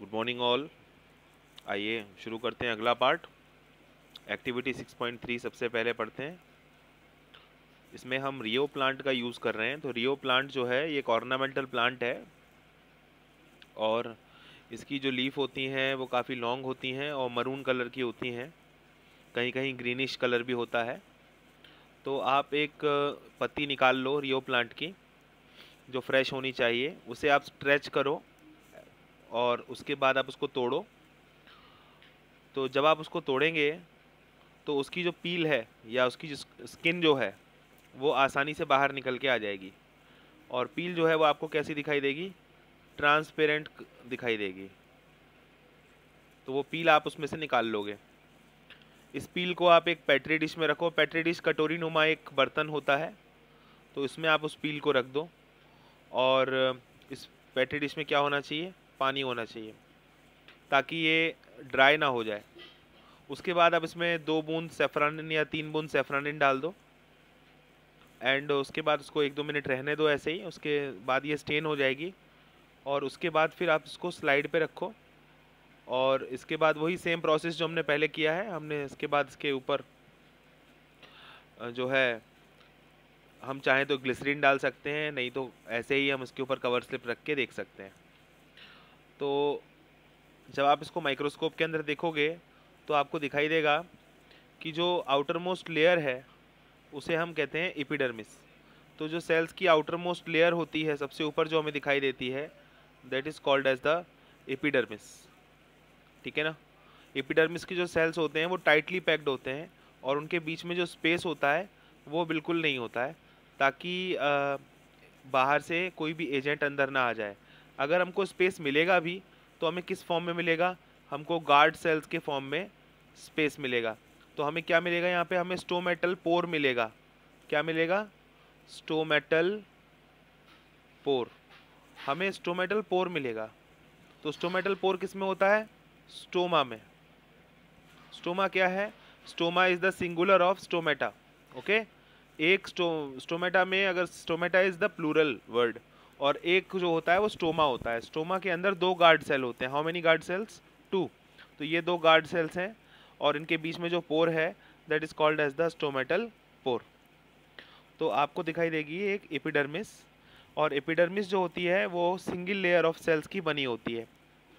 Good morning all. आइए शुरू करते हैं अगला पार्ट। एक्टिविटी 6.3 सबसे पहले पढ़ते हैं। इसमें हम रियो प्लांट का यूज़ कर रहे हैं। तो रियो प्लांट जो है ये एक ऑर्नामेंटल प्लांट है और इसकी जो लीफ होती हैं वो काफ़ी लॉन्ग होती हैं और मरून कलर की होती हैं, कहीं कहीं ग्रीनिश कलर भी होता है। तो आप एक पत्ती निकाल लो रियो प्लांट की जो फ्रेश होनी चाहिए, उसे आप स्ट्रेच करो और उसके बाद आप उसको तोड़ो। तो जब आप उसको तोड़ेंगे तो उसकी जो पील है या उसकी जो स्किन जो है वो आसानी से बाहर निकल के आ जाएगी और पील जो है वो आपको कैसी दिखाई देगी, ट्रांसपेरेंट दिखाई देगी। तो वो पील आप उसमें से निकाल लोगे। इस पील को आप एक पेट्री डिश में रखो। पेट्री डिश कटोरी नुमा एक बर्तन होता है, तो इसमें आप उस पील को रख दो और इस पेट्री डिश में क्या होना चाहिए, पानी होना चाहिए ताकि ये ड्राई ना हो जाए। उसके बाद आप इसमें 2 बूंद सेफ्रानिन या 3 बूंद सेफ्रानिन डाल दो एंड उसके बाद उसको 1-2 मिनट रहने दो ऐसे ही। उसके बाद ये स्टेन हो जाएगी और उसके बाद फिर आप इसको स्लाइड पे रखो और इसके बाद वही सेम प्रोसेस जो हमने पहले किया है, हमने इसके बाद इसके ऊपर जो है हम चाहें तो ग्लिसरीन डाल सकते हैं, नहीं तो ऐसे ही हम इसके ऊपर कवर स्लिप रख के देख सकते हैं। तो जब आप इसको माइक्रोस्कोप के अंदर देखोगे तो आपको दिखाई देगा कि जो आउटर मोस्ट लेयर है उसे हम कहते हैं एपिडर्मिस। तो जो सेल्स की आउटर मोस्ट लेयर होती है सबसे ऊपर जो हमें दिखाई देती है, that is called as the epidermis. ठीक है ना। एपिडर्मिस के जो सेल्स होते हैं वो टाइटली पैक्ड होते हैं और उनके बीच में जो स्पेस होता है वो बिल्कुल नहीं होता है, ताकि बाहर से कोई भी एजेंट अंदर ना आ जाए। अगर हमको स्पेस मिलेगा भी तो हमें किस फॉर्म में मिलेगा, हमको गार्ड सेल्स के फॉर्म में स्पेस मिलेगा। तो हमें क्या मिलेगा यहाँ पे, हमें स्टोमेटल पोर मिलेगा। क्या मिलेगा, स्टोमेटल पोर। हमें स्टोमेटल पोर मिलेगा। तो स्टोमेटल पोर किस में होता है, स्टोमा में। स्टोमा क्या है, stoma is the singular of stomata. Okay, एक स्टोमेटा में, अगर stomata is the plural word और एक जो होता है वो स्टोमा होता है। स्टोमा के अंदर 2 गार्ड सेल होते हैं। How many guard cells, 2। तो ये 2 गार्ड सेल्स हैं और इनके बीच में जो पोर है that is called as the stomatal pore. तो आपको दिखाई देगी एक एपिडर्मिस, और एपिडर्मिस जो होती है वो सिंगल लेयर ऑफ सेल्स की बनी होती है।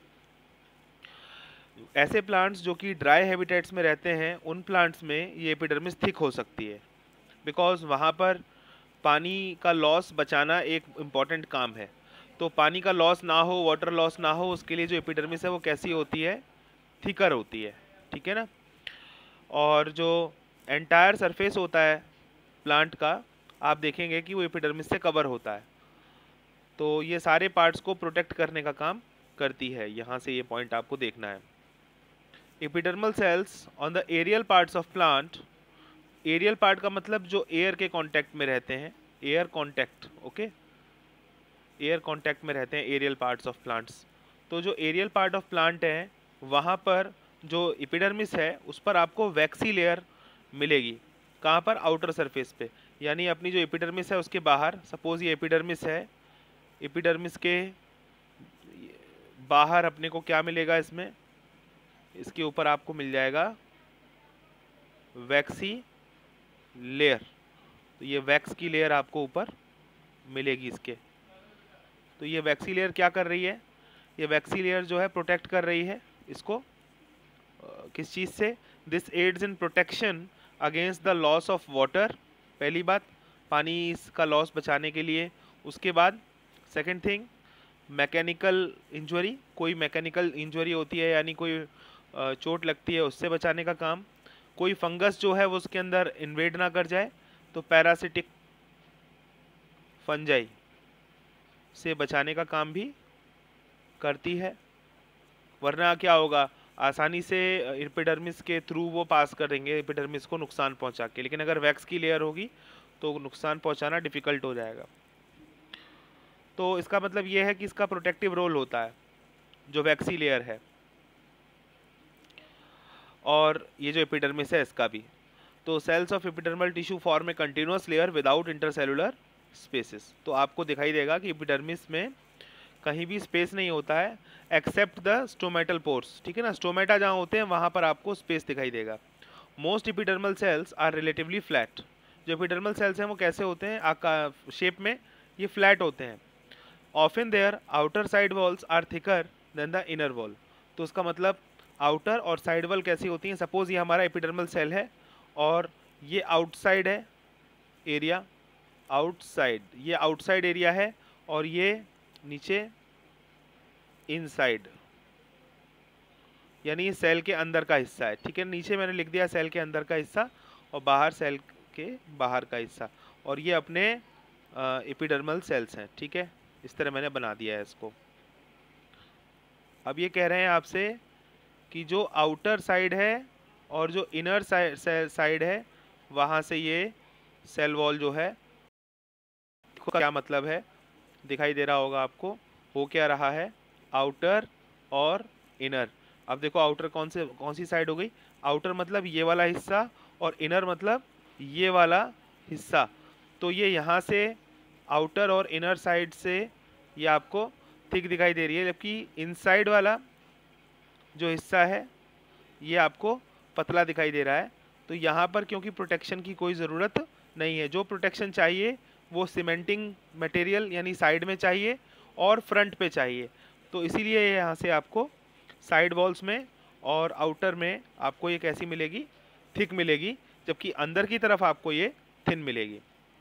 ऐसे प्लांट्स जो कि ड्राई हैबिटेट्स में रहते हैं उन प्लांट्स में ये एपिडर्मिस थिक हो सकती है, बिकॉज वहाँ पर पानी का लॉस बचाना एक इम्पॉर्टेंट काम है। तो पानी का लॉस ना हो, वाटर लॉस ना हो, उसके लिए जो एपिडर्मिस है वो कैसी होती है, थिकर होती है। ठीक है ना। और जो एंटायर सरफेस होता है प्लांट का, आप देखेंगे कि वो एपिडर्मिस से कवर होता है। तो ये सारे पार्ट्स को प्रोटेक्ट करने का काम करती है। यहाँ से ये पॉइंट आपको देखना है। Epidermal cells on the aerial parts of plant. Aerial part का मतलब जो एयर के कांटेक्ट में रहते हैं, air contact. Okay, air contact में रहते हैं एरियल पार्ट्स ऑफ प्लांट्स। तो जो एरियल पार्ट ऑफ प्लांट है वहाँ पर जो एपिडर्मिस है उस पर आपको वैक्सी लेयर मिलेगी। कहाँ पर, आउटर सरफेस पे, यानी अपनी जो एपिडर्मिस है उसके बाहर। सपोज ये एपिडर्मिस है, एपिडर्मिस के बाहर अपने को क्या मिलेगा, इसमें इसके ऊपर आपको मिल जाएगा वैक्सी लेयर। तो ये वैक्स की लेयर आपको ऊपर मिलेगी इसके। तो ये वैक्सी लेयर क्या कर रही है, ये वैक्सी लेयर जो है प्रोटेक्ट कर रही है इसको किस चीज़ से, this aids in protection against the loss of water. पहली बात, पानी का लॉस बचाने के लिए। उसके बाद सेकंड थिंग, मैकेनिकल इंजरी। कोई मैकेनिकल इंजरी होती है यानी कोई चोट लगती है, उससे बचाने का काम। कोई फंगस जो है वो उसके अंदर इन्वेड ना कर जाए, तो पैरासिटिक फंजाई से बचाने का काम भी करती है। वरना क्या होगा, आसानी से एपिडर्मिस के थ्रू वो पास करेंगे एपिडर्मिस को नुकसान पहुंचा के, लेकिन अगर वैक्स की लेयर होगी तो नुकसान पहुंचाना डिफ़िकल्ट हो जाएगा। तो इसका मतलब ये है कि इसका प्रोटेक्टिव रोल होता है जो वैक्सी लेयर है, और ये जो एपिडर्मिस है इसका भी। तो cells of epidermal tissue form a continuous layer without intercellular spaces. तो आपको दिखाई देगा कि एपिडर्मिस में कहीं भी स्पेस नहीं होता है एक्सेप्ट द स्टोमेटल पोर्स, ठीक है ना। स्टोमेटा जहाँ होते हैं वहाँ पर आपको स्पेस दिखाई देगा। Most epidermal cells are relatively flat. जो एपिडर्मल सेल्स हैं वो कैसे होते हैं, आकार शेप में ये फ्लैट होते हैं। Often their outer side walls are thicker than the inner wall. तो उसका मतलब आउटर और साइड वॉल कैसी होती हैं, सपोज ये हमारा एपिडर्मल सेल है और ये आउटसाइड है एरिया, आउटसाइड ये आउटसाइड एरिया है और ये नीचे इनसाइड, यानी ये सेल के अंदर का हिस्सा है, ठीक है। नीचे मैंने लिख दिया सेल के अंदर का हिस्सा और बाहर सेल के बाहर का हिस्सा, और ये अपने एपिडर्मल सेल्स हैं, ठीक है। इस तरह मैंने बना दिया है इसको। अब ये कह रहे हैं आपसे कि जो आउटर साइड है और जो इनर साइड है वहाँ से ये सेल वॉल जो है, क्या मतलब है दिखाई दे रहा होगा आपको, हो क्या रहा है, आउटर और इनर। अब देखो आउटर कौन सी साइड हो गई, आउटर मतलब ये वाला हिस्सा और इनर मतलब ये वाला हिस्सा। तो ये यहाँ से आउटर और इनर साइड से ये आपको थिक दिखाई दे रही है, जबकि इनसाइड वाला जो हिस्सा है ये आपको पतला दिखाई दे रहा है। तो यहाँ पर क्योंकि प्रोटेक्शन की कोई ज़रूरत नहीं है, जो प्रोटेक्शन चाहिए वो सीमेंटिंग मटेरियल यानी साइड में चाहिए और फ्रंट पे चाहिए। तो इसीलिए यहाँ से आपको साइड वॉल्स में और आउटर में आपको ये कैसी मिलेगी, थिक मिलेगी, जबकि अंदर की तरफ आपको ये थिन मिलेगी।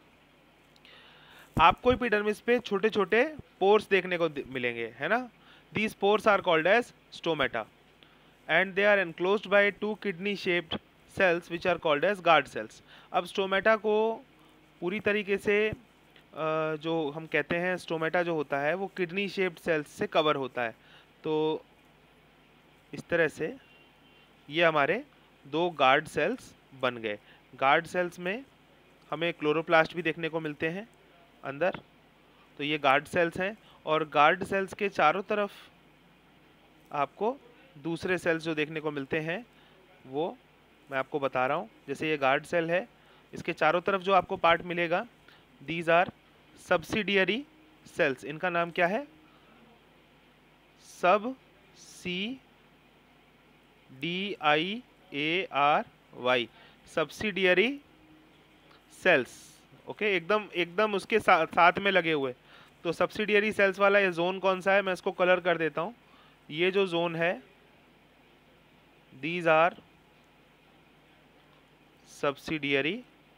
आपको एपिडर्मिस पे छोटे छोटे पोर्स देखने को मिलेंगे, है ना। These pores are called as stomata and they are enclosed by two kidney shaped cells which are called as guard cells. अब स्टोमेटा को पूरी तरीके से जो हम कहते हैं स्टोमेटा जो होता है वो किडनी शेप्ड सेल्स से कवर होता है। तो इस तरह से ये हमारे दो गार्ड सेल्स बन गए। गार्ड सेल्स में हमें क्लोरोप्लास्ट भी देखने को मिलते हैं अंदर, तो ये गार्ड सेल्स हैं। और गार्ड सेल्स के चारों तरफ आपको दूसरे सेल्स जो देखने को मिलते हैं वो मैं आपको बता रहा हूँ। जैसे ये गार्ड सेल है, इसके चारों तरफ जो आपको पार्ट मिलेगा, दीज आर सब्सिडियरी सेल्स। इनका नाम क्या है, SUBSIDIARY, सब्सिडियरी सेल्स। ओके, एकदम उसके साथ में लगे हुए। तो सब्सिडियरी सेल्स वाला ये जोन कौन सा है, मैं इसको कलर कर देता हूँ। ये जो जोन है, these are subsidiary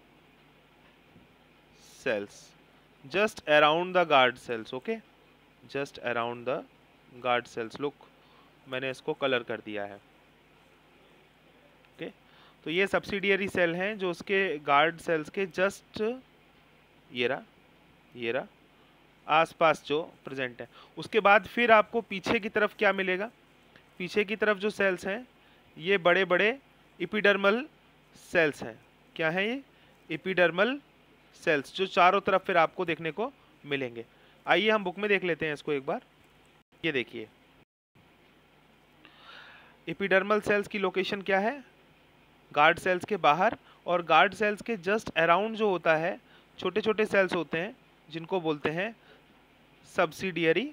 cells just around the guard cells. Okay, just around the guard cells. Look, मैंने इसको कलर कर दिया है। ओके, तो ये सब्सिडियरी सेल हैं जो उसके गार्ड सेल्स के जस्ट ये रहा आसपास जो प्रेजेंट है। उसके बाद फिर आपको पीछे की तरफ क्या मिलेगा, पीछे की तरफ जो सेल्स हैं ये बड़े बड़े एपिडर्मल सेल्स हैं। क्या है ये, एपिडर्मल सेल्स, जो चारों तरफ फिर आपको देखने को मिलेंगे। आइए हम बुक में देख लेते हैं इसको एक बार। ये देखिए एपिडर्मल सेल्स की लोकेशन क्या है, गार्ड सेल्स के बाहर, और गार्ड सेल्स के जस्ट अराउंड जो होता है छोटे छोटे सेल्स होते हैं जिनको बोलते हैं सब्सिडियरी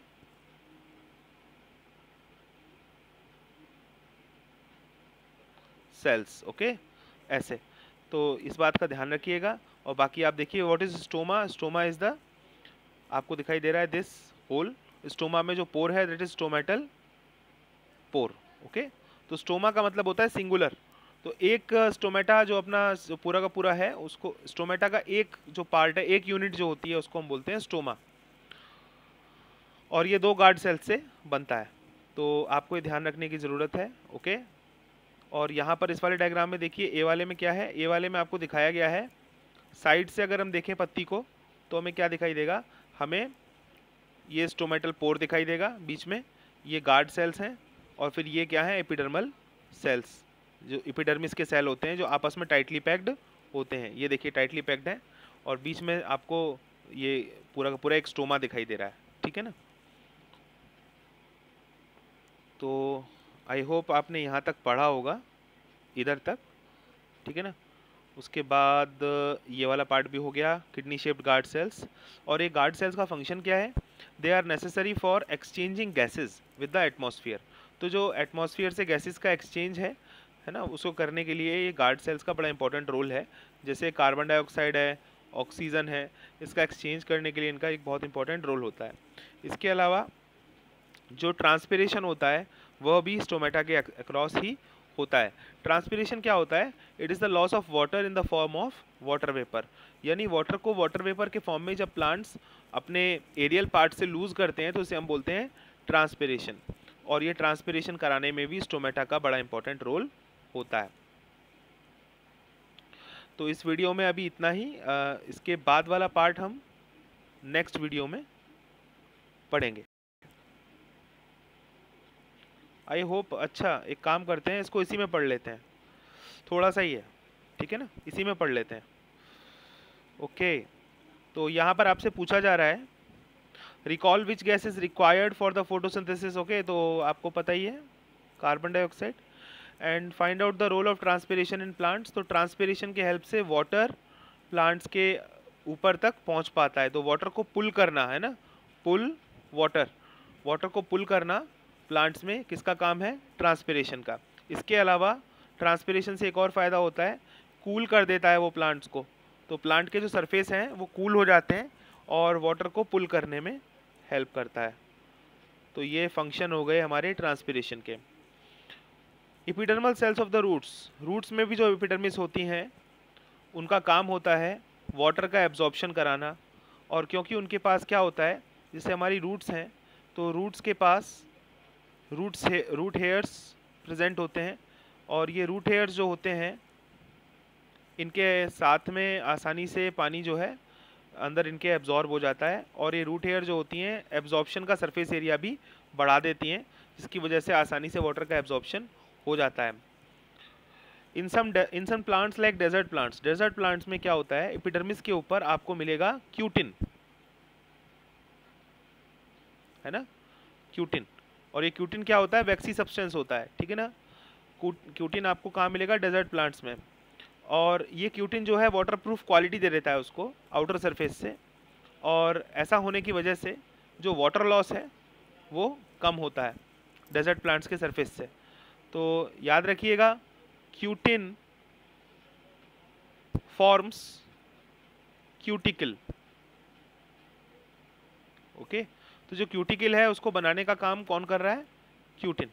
सेल्स। ओके, ऐसे। तो इस बात का ध्यान रखिएगा। और बाकी आप देखिए what is stoma. Stoma is the, आपको दिखाई दे रहा है दिस होल, स्टोमा में जो पोर है that is stomatal pore. Okay, तो स्टोमा का मतलब होता है सिंगुलर। तो एक स्टोमेटा जो अपना पूरा का पूरा है, उसको स्टोमेटा का एक जो पार्ट है, एक यूनिट जो होती है उसको हम बोलते हैं स्टोमा। और ये दो गार्ड सेल से बनता है, तो आपको ये ध्यान रखने की ज़रूरत है। ओके, और यहाँ पर इस वाले डायग्राम में देखिए ए वाले में क्या है, ए वाले में आपको दिखाया गया है साइड से अगर हम देखें पत्ती को तो हमें क्या दिखाई देगा, हमें ये स्टोमेटल पोर दिखाई देगा, बीच में ये गार्ड सेल्स हैं, और फिर ये क्या है, एपिडर्मल सेल्स, जो एपिडर्मिस के सेल होते हैं जो आपस में टाइटली पैक्ड होते हैं। ये देखिए टाइटली पैक्ड है और बीच में आपको ये पूरा का पूरा एक स्टोमा दिखाई दे रहा है, ठीक है ना। तो आई होप आपने यहाँ तक पढ़ा होगा, इधर तक, ठीक है ना। उसके बाद ये वाला पार्ट भी हो गया, किडनी शेप्ड गार्ड सेल्स। और ये गार्ड सेल्स का फंक्शन क्या है? They are necessary for exchanging gases with the atmosphere. तो जो एटमॉस्फेयर से गैसेस का एक्सचेंज है ना, उसको करने के लिए ये गार्ड सेल्स का बड़ा इंपॉर्टेंट रोल है। जैसे कार्बन डाइऑक्साइड है, ऑक्सीजन है, इसका एक्सचेंज करने के लिए इनका एक बहुत इंपॉर्टेंट रोल होता है। इसके अलावा जो ट्रांसपिरेशन होता है वह भी स्टोमेटा के अक्रॉस ही होता है। ट्रांसपिरेशन क्या होता है? It is the loss of water in the form of water vapour. यानी वाटर को वाटर वेपर के फॉर्म में जब प्लांट्स अपने एरियल पार्ट से लूज करते हैं तो उसे हम बोलते हैं ट्रांसपिरेशन। और ये ट्रांसपिरेशन कराने में भी स्टोमेटा का बड़ा इंपॉर्टेंट रोल होता है। तो इस वीडियो में अभी इतना ही। इसके बाद वाला पार्ट हम नेक्स्ट वीडियो में पढ़ेंगे। I hope. अच्छा, एक काम करते हैं, इसको इसी में पढ़ लेते हैं, थोड़ा सा ही है, ठीक है ना, इसी में पढ़ लेते हैं। ओके, तो यहाँ पर आपसे पूछा जा रहा है recall which gas is required for the photosynthesis. Okay, तो आपको पता ही है, carbon dioxide. And find out the role of transpiration in plants. तो ट्रांसपिरेशन के हेल्प से वाटर प्लांट्स के ऊपर तक पहुँच पाता है। तो वाटर को पुल करना है ना, पुल वाटर, वाटर को पुल करना प्लांट्स में किसका काम है? ट्रांसपिरेशन का। इसके अलावा ट्रांसपिरेशन से एक और फ़ायदा होता है, कूल कर देता है वो प्लांट्स को। तो प्लांट के जो सरफेस हैं वो कूल हो जाते हैं और वाटर को पुल करने में हेल्प करता है। तो ये फंक्शन हो गए हमारे ट्रांसपिरेशन के। Epidermal cells of the roots, roots में भी जो एपिडर्मिस होती हैं उनका काम होता है वाटर का एब्जॉर्प्शन कराना। और क्योंकि उनके पास क्या होता है, जैसे हमारी रूट्स हैं तो रूट्स के पास रूट हेयर्स प्रेजेंट होते हैं। और ये रूट हेयर्स जो होते हैं इनके साथ में आसानी से पानी जो है अंदर इनके एब्जॉर्ब हो जाता है। और ये रूट हेयर जो होती हैं एब्जॉर्प्शन का सरफेस एरिया भी बढ़ा देती हैं, जिसकी वजह से आसानी से वाटर का एब्जॉर्प्शन हो जाता है। In some plants like desert plants में क्या होता है, एपिडर्मिस के ऊपर आपको मिलेगा क्यूटिन, है ना, क्यूटिन। और ये क्यूटिन क्या होता है? वैक्सी सब्सटेंस होता है, ठीक है ना। क्यूटिन आपको कहाँ मिलेगा? डेजर्ट प्लांट्स में। और ये क्यूटिन जो है वाटरप्रूफ क्वालिटी दे देता है उसको आउटर सरफेस से। और ऐसा होने की वजह से जो वाटर लॉस है वो कम होता है डेजर्ट प्लांट्स के सरफेस से। तो याद रखिएगा, क्यूटिन फॉर्म्स क्यूटिकल। ओके, तो जो क्यूटिकल है उसको बनाने का काम कौन कर रहा है? क्यूटिन।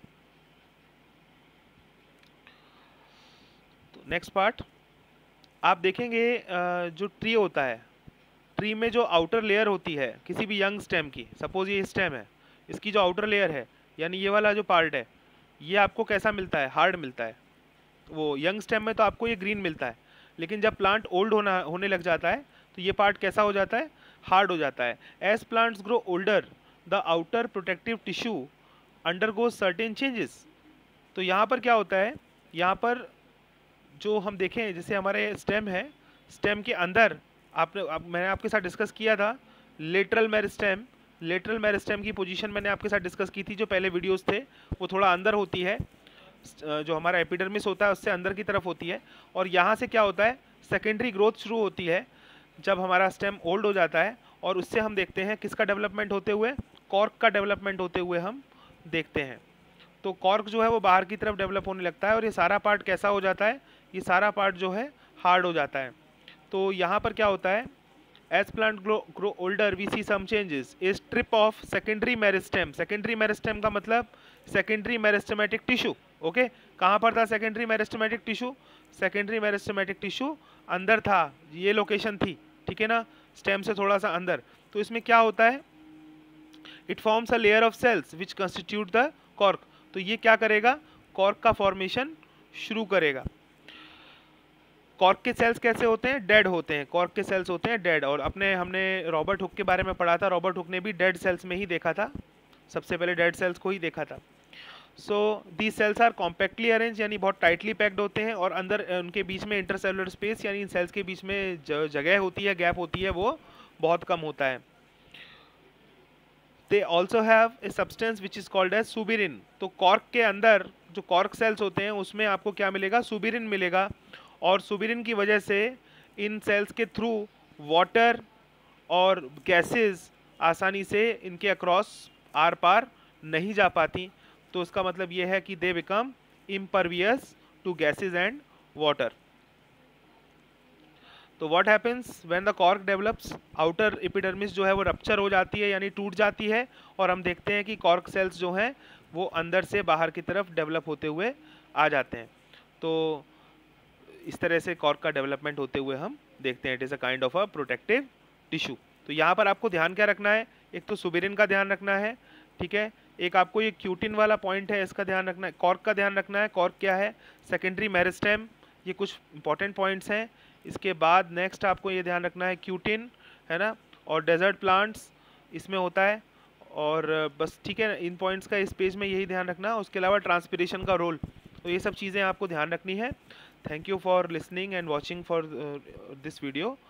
तो नेक्स्ट पार्ट आप देखेंगे, जो ट्री होता है, ट्री में जो आउटर लेयर होती है किसी भी यंग स्टेम की, सपोज ये स्टेम है, इसकी जो आउटर लेयर है यानी ये वाला जो पार्ट है, ये आपको कैसा मिलता है? हार्ड मिलता है। वो यंग स्टेम में तो आपको ये ग्रीन मिलता है, लेकिन जब प्लांट ओल्ड होने लग जाता है तो ये पार्ट कैसा हो जाता है? हार्ड हो जाता है। As plants grow older the outer protective tissue undergoes certain changes. तो यहाँ पर क्या होता है, यहाँ पर जो हम देखें, जैसे हमारे स्टेम है, स्टेम के अंदर मैंने आपके साथ डिस्कस किया था लेटरल मेरिस्टेम की पोजीशन मैंने आपके साथ डिस्कस की थी। जो पहले वीडियोस थे वो थोड़ा अंदर होती है, जो हमारा एपिडर्मिस होता है उससे अंदर की तरफ होती है। और यहाँ से क्या होता है, सेकेंडरी ग्रोथ शुरू होती है जब हमारा स्टेम ओल्ड हो जाता है। और उससे हम देखते हैं किसका डेवलपमेंट होते हुए? कॉर्क का डेवलपमेंट होते हुए हम देखते हैं। तो कॉर्क जो है वो बाहर की तरफ डेवलप होने लगता है और ये सारा पार्ट कैसा हो जाता है? ये सारा पार्ट जो है हार्ड हो जाता है। तो यहाँ पर क्या होता है, as plant grow older we see some changes, a strip of secondary meristem. Secondary meristem का मतलब सेकेंडरी मेरिस्टेमेटिक टिश्यू। ओके, कहाँ पर था secondary meristematic tissue? Secondary meristematic tissue अंदर था, ये लोकेशन थी, ठीक है ना, स्टेम से थोड़ा सा अंदर। तो इसमें क्या होता है, it forms a layer of cells which constitute the cork. तो ये क्या करेगा? कॉर्क का फॉर्मेशन शुरू करेगा। कॉर्क के सेल्स कैसे होते हैं? डेड होते हैं। कॉर्क के सेल्स होते हैं डेड। और हमने रॉबर्ट हुक के बारे में पढ़ा था, रॉबर्ट हुक ने भी डेड सेल्स में ही देखा था, सबसे पहले डेड सेल्स को ही देखा था। So the cells are compactly arrange, यानी बहुत टाइटली पैक्ड होते हैं और अंदर उनके बीच में इंटरसेलुलर स्पेस यानी इन सेल्स के बीच में जगह होती है, गैप होती है, वो बहुत कम होता है। They also have a substance which is called as suberin. तो कॉर्क के अंदर जो कॉर्क सेल्स होते हैं उसमें आपको क्या मिलेगा? सुबिरिन मिलेगा। और सुबिरिन की वजह से इन सेल्स के थ्रू वाटर और गैसेस आसानी से इनके अक्रॉस आर पार नहीं जा पाती। तो उसका मतलब ये है कि they become impervious to gases and water. तो what happens when the cork develops, outer epidermis जो है वो रप्चर हो जाती है यानी टूट जाती है, और हम देखते हैं कि कॉर्क सेल्स जो हैं वो अंदर से बाहर की तरफ डेवलप होते हुए आ जाते हैं। तो इस तरह से कॉर्क का डेवलपमेंट होते हुए हम देखते हैं। It is a kind of a protective tissue. तो यहाँ पर आपको ध्यान क्या रखना है, एक तो सुबिरिन का ध्यान रखना है, ठीक है, एक आपको ये क्यूटिन वाला पॉइंट है इसका ध्यान रखना है, कॉर्क का ध्यान रखना है, कॉर्क क्या है, सेकेंडरी मेरिस्टेम, ये कुछ इंपॉर्टेंट पॉइंट्स हैं। इसके बाद नेक्स्ट आपको ये ध्यान रखना है क्यूटिन, है ना, और डेजर्ट प्लांट्स इसमें होता है, और बस ठीक है, इन पॉइंट्स का इस पेज में यही ध्यान रखना। उसके अलावा ट्रांसपिरेशन का रोल, तो ये सब चीज़ें आपको ध्यान रखनी है। Thank you for listening and watching for this video.